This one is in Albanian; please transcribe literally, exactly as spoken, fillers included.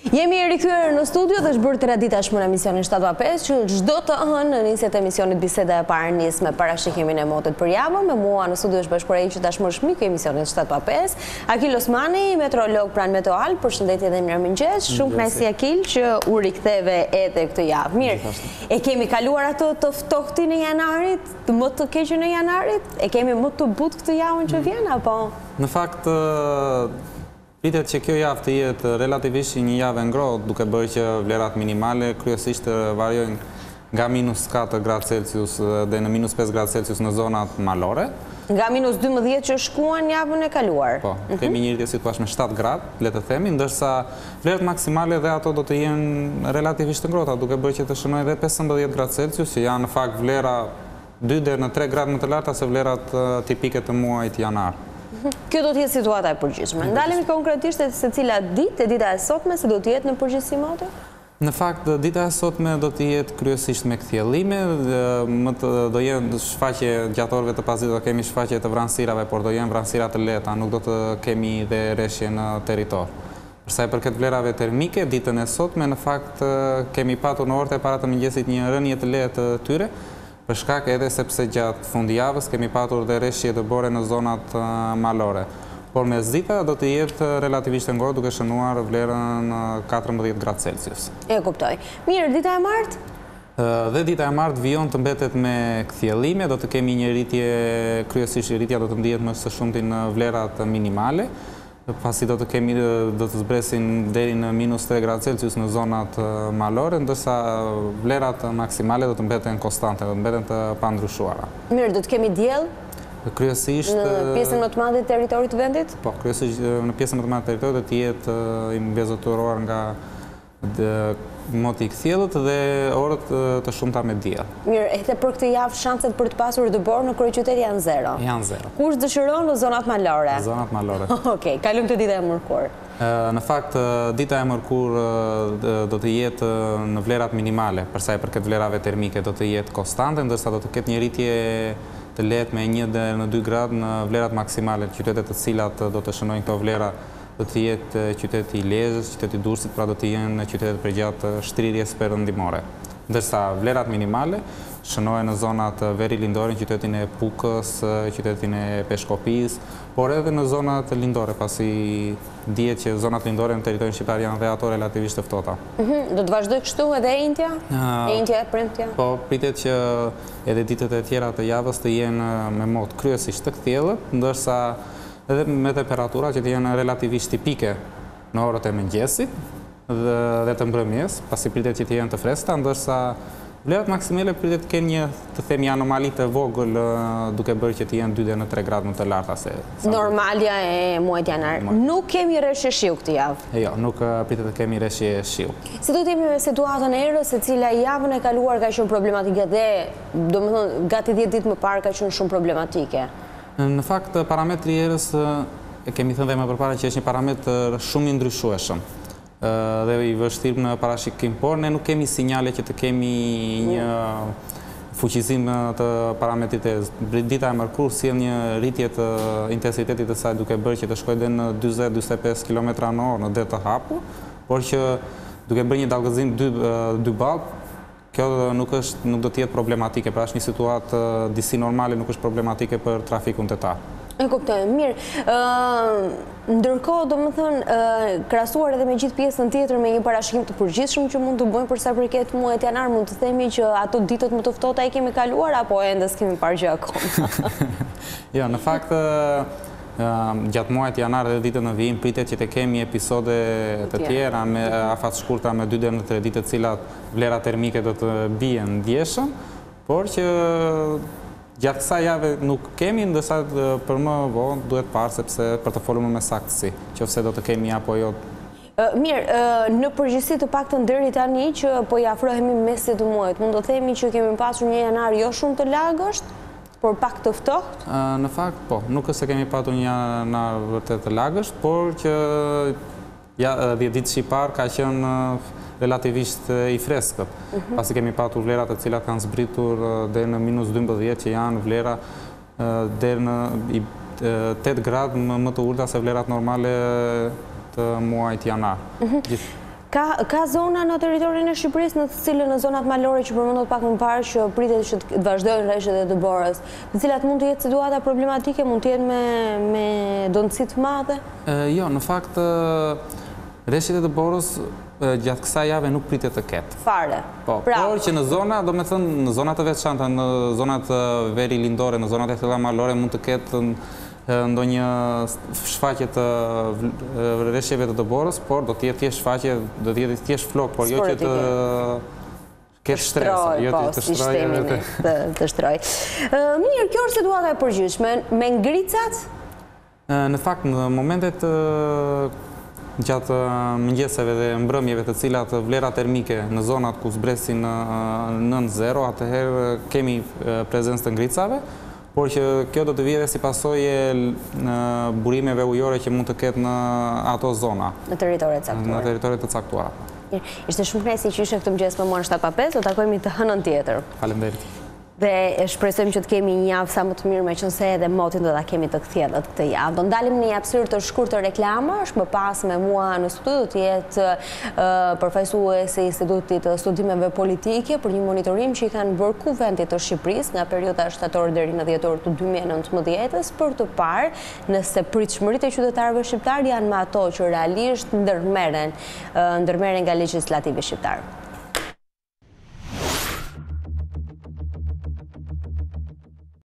Jemi rikthyer në studio dhe është bërë tradita shmë në emisionin shtatë pesë që çdo të hënë në nisjet e emisionit biseda e parë nis me parashikimin e motit për javën. Me mua në studio është bashkëpunëtori që tashmë është miku i emisionit shtatë pesë, Akil Osmani, meteorolog pranë Meteoal. Përshëndetje dhe mirëmëngjes. Shumë kënaqësi Akil që u riktheve edhe këtë javë. Mirë. E kemi kaluar ato të ftohtin e janarit, të më të keqën e janarit? E kemi më të butë këtë javën që vjen apo? Në fakt pritet që kjo javë të jetë relativisht një javë ngrohtë, duke bërë që vlerat minimale kryesisht variojnë nga minus katër gradë Celsius dhe në minus pesë gradë Celsius në zonat malore. Nga minus dymbëdhjetë që shkuan javën e kaluar. Po, kemi një rritje situash me shtatë gradë, le të themi, ndërsa vlerat maksimale dhe ato do të jenë relativisht ngrohta, duke bërë që të shënojë edhe pesëmbëdhjetë gradë Celsius, që janë në fakt vlera dy deri në tre gradë më të larta se vlerat tipike të muajit janar. Kjo do të jetë situata e përgjithshme. Ndalemi konkretisht se cila ditë, e dita e sotme, se do të jetë në përgjithësi mote? Në fakt, dita e sotme do të jetë kryesisht me kthjellime, më të do jenë shfaqje gjatë orëve të pasdites do kemi shfaqje të vranësirave, por do jenë vranësira të lehta, nuk do të kemi dhe rreshje në territor. Për sa i përket vlerave termike, ditën e sotme në fakt kemi patur në orët e para të mëngjesit një rënje të lehtë të tyre, për shkak edhe sepse gjatë fundjavës kemi patur dhe rreshje të bore në zonat malore. Por mes dita do të jetë relativisht ngrohtë duke shënuar vlerën katërmbëdhjetë gradë Celsius. E kuptoj. Mirë, dita e martë? Dhe dita e martë vijon të mbetet me kthjellime, do të kemi një rritje, kryesisht rritja do të ndihet më së shumti në vlerat minimale, pasi do të kemi do të zbresin deri në minus tre gradë Celsius në zonat malore, ndërsa vlerat maksimale do të mbeten konstante, do të mbeten të pandryshuara. Mirë, do të kemi diell? Kryesisht në pjesën më të madhe të territorit të vendit? Po, kryesisht në pjesën më të madhe të territorit do të jetë i mbezotëruar nga moti i kthjellët dhe orët të shumta me diell. Mirë, edhe për këtë javë shanset për të pasur dëbor në kryeqytet janë zero. Janë zero. Kush dëshiron në zonat malore? Në zonat malore. Okej, kalojmë te dita e mërkurë. Në fakt, dita e mërkurë do të jetë në vlerat minimale, për sa i përket vlerave termike do të jetë konstante, ndërsa do të ketë një rritje të lehtë me një deri në dy gradë në vlerat maksimale, qytetet të cilat do të shënojnë këto vlera do të jetë qyteti i Lezhës, qyteti i Durrësit, pra do të jenë qytetet përgjatë shtrirjes perëndimore. Ndërsa vlerat minimale shënohen në zonat veri lindore, qytetin e Pukës, qytetin e Peshkopis, por edhe në zonat lindore, pasi dihet që zonat lindore në territorin shqiptar janë dhe ato relativisht të ftohta. Do të vazhdoj kështu edhe e njëjtja? E njëjtja e premtja? Po, pritet që edhe ditët e tjera të javës të jenë me mod kryesisht të kthjellët, ndërsa edhe me temperatura që të jenë relativisht tipike në orët e mëngjesit dhe të mbrëmjes, pasi pritet që të jenë të freskëta, ndërsa vlerat maksimale pritet të kenë një të themi anomali të vogël duke bërë që të jenë dy deri në tre gradë më të larta se normalja e muajit janar. Nuk kemi rreshje shiu këtë javë. Jo, nuk pritet të kemi rreshje shiu. Si do të jemi me situatën e erës, e cila javën e kaluar ka qenë problematike dhe domethënë gati dhjetë ditë më parë ka qenë shumë problematike. Në fakt, parametri i erës e kemi thënë dhe më përpara që është një parametër shumë i ndryshueshëm dhe i vështirë në parashikim, por ne nuk kemi sinjale që të kemi një fuqizim të parametrit e erës. Dita e mërkurë sjell një rritje të intensitetit të saj duke bërë që të shkojë deri në dyzet deri në dyzet e pesë kilometra në orë në det të hapur, por që duke bërë një dallgëzim dy ballë, kjo nuk është nuk do të jetë problematike, pra është një situatë disi normale, nuk është problematike për trafikun tetar. E kuptoj, mirë. Ndërkohë, domethënë, krahasuar edhe me gjithë pjesën tjetër me një parashikim të përgjithshëm që mund të bëjmë për sa përket muajit janar, mund të themi që ato ditët më të ftohta i kemi kaluar apo ende s'kemi parë gjë akoma? Jo, në fakt gjatë muajit janar dhe ditët në vijim pritet që të kemi episode të tjera me afat shkurtra me dy deri në tre ditë të cilat vlera termike do të bien ndjeshëm, por që gjatë kësaj jave nuk kemi, ndërsa për më vonë duhet parë sepse për të folur më me saktësi, qofse do të kemi apo jo. Mirë, në përgjithësi të paktën deri tani që po i afrohemi mesit të muajit, mund të themi që kemi pasur një janar jo shumë të lagësht, por pak të ftohtë? Në fakt, po, nuk është se kemi patur një janar vërtet të lagësht, por që dhjetë ditë shqiptar ka qenë relativisht i freskët, pasi kemi patur vlerat të cilat kanë zbritur deri në minus dymbëdhjetë që janë vlera deri në tetë gradë më të ulta se vlerat normale të muajit janar. Ka zona në teritorin e Shqipërisë në të cilën në zonat malore që përmendot pak më parë që pritet që të vazhdojnë rreshtet e të borës, në cilat mund të jetë situata problematike, mund të jetë me dëndësi të madhe? Jo, në fakt rreshtet e të borës gjatë kësaj jave nuk pritet të ketë. Fare. Po, por që në zona, do me thënë, në zonat të veçanta, në zonat veri lindore, në zonat e tilla malore mund të ketë ndonjë shfaqje të rreshjeve të të borës, por do të jetë thjesht shfaqje, do të jetë thjesht flok, por jo që të ketë stres, jo të shtrojë. Të shtrojë. Mirë, kjo është situata e përgjithshme, me ngricat? Në fakt, në momentet gjatë mëngjeseve dhe mbrëmjeve të cilat vlera termike në zonat ku zbresin nën zero, atëherë kemi prezencë të ngricave, por që kjo do të vijë si pasojë në burimeve ujore që mund të ketë në ato zona. Në teritoret caktuara. Në teritoret të caktuara. Ishte shumë kënaqësi që ishe këtu mëngjes me mua në shtat pa pesë, do takojmë të hënën tjetër. Faleminderit. Dhe shpresojmë që të kemi një javë sa më të mirë, me qënëse edhe motin do ta kemi të kthjellët këtë javë. Do ndalim një hapësirë të shkurtër të reklamash, më pas me mua në studio të jetë përfaqësuesi i Institutit të Studimeve Politike për një monitorim që i kanë bërë Kuventit të Shqipërisë nga periudha shtator deri në dhjetor të dy mijë e nëntëmbëdhjetë për të parë nëse pritshmëritë e qytetarëve shqiptar janë me ato që realisht ndërmeren ndërmeren nga legjislativi shqiptar.